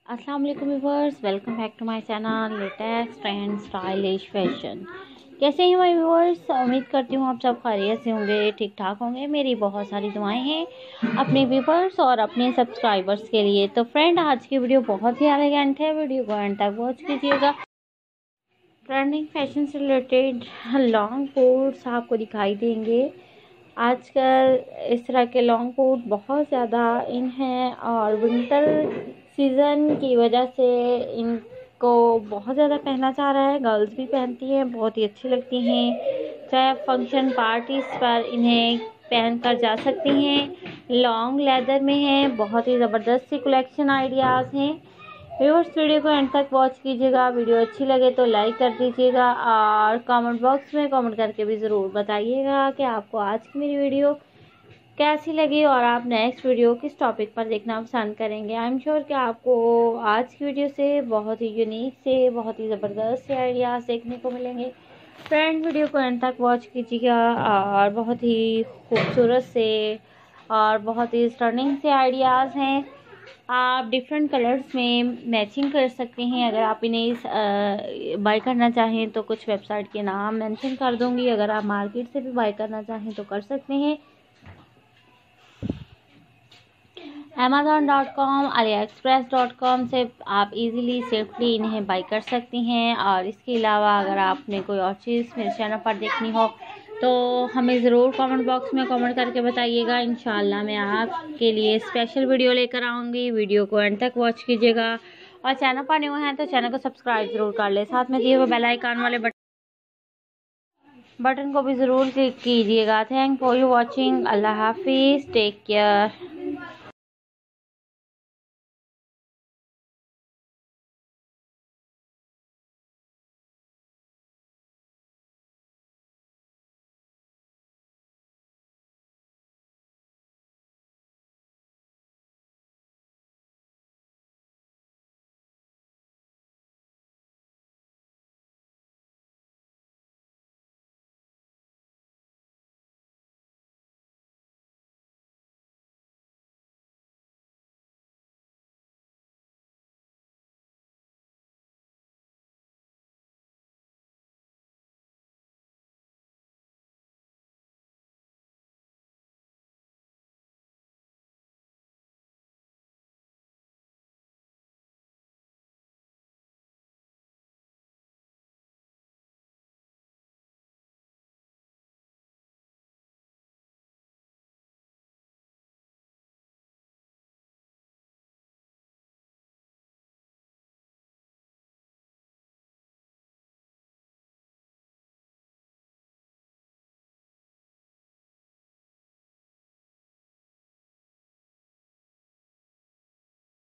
अस्सलाम वालेकुम viewers, welcome back to my channel latest trend stylish fashion. कैसे हैं माय व्यूवर्स? उम्मीद करती हूँ आप सब खैरियत से होंगे, ठीक ठाक होंगे। मेरी बहुत सारी दुआएं हैं अपने व्यूवर्स और अपने सब्सक्राइबर्स के लिए। तो फ्रेंड, आज की वीडियो बहुत ही एलिगेंट है, वीडियो को एंड तक वॉच कीजिएगा। ट्रेंडिंग फैशन से रिलेटेड लॉन्ग कोट्स आपको दिखाई देंगे। आजकल इस तरह के लॉन्ग कोट बहुत ज़्यादा इन हैं और विंटर सीज़न की वजह से इनको बहुत ज़्यादा पहना जा रहा है। गर्ल्स भी पहनती हैं, बहुत ही अच्छी लगती हैं। चाहे आप फंक्शन पार्टीज पर इन्हें पहन कर जा सकती हैं। लॉन्ग लेदर में हैं, बहुत ही ज़बरदस्त सी कलेक्शन आइडियाज़ हैं। व्यूअर्स, वीडियो को एंड तक वॉच कीजिएगा। वीडियो अच्छी लगे तो लाइक कर दीजिएगा और कमेंट बॉक्स में कमेंट करके भी ज़रूर बताइएगा कि आपको आज की मेरी वीडियो कैसी लगी और आप नेक्स्ट वीडियो किस टॉपिक पर देखना पसंद करेंगे। आई एम श्योर कि आपको आज की वीडियो से बहुत ही यूनिक से, बहुत ही ज़बरदस्त से आइडियाज़ देखने को मिलेंगे। फ्रेंड, वीडियो को एंड तक वॉच कीजिएगा और बहुत ही खूबसूरत से और बहुत ही स्टर्निंग से आइडियाज़ हैं। आप डिफरेंट कलर्स में मैचिंग कर सकते हैं। अगर आप इन्हें बाय करना चाहें तो कुछ वेबसाइट के नाम मेंशन कर दूंगी। अगर आप मार्केट से भी बाय करना चाहें तो कर सकते हैं। Amazon.com, AliExpress.com से आप इजीली सेफ्टली इन्हें बाय कर सकती हैं। और इसके अलावा अगर आपने कोई और चीज़ मेरे चैनल पर देखनी हो तो हमें ज़रूर कमेंट बॉक्स में कमेंट करके बताइएगा। इंशाल्लाह मैं आपके लिए स्पेशल वीडियो लेकर आऊँगी। वीडियो को एंड तक वॉच कीजिएगा और चैनल पर न्यू हैं तो चैनल को सब्सक्राइब ज़रूर कर ले। साथ में दिए हुए बेल आइकन वाले बटन को भी ज़रूर क्लिक कीजिएगा। Thank for you watching. अल्लाह हाफिज़, टेक केयर।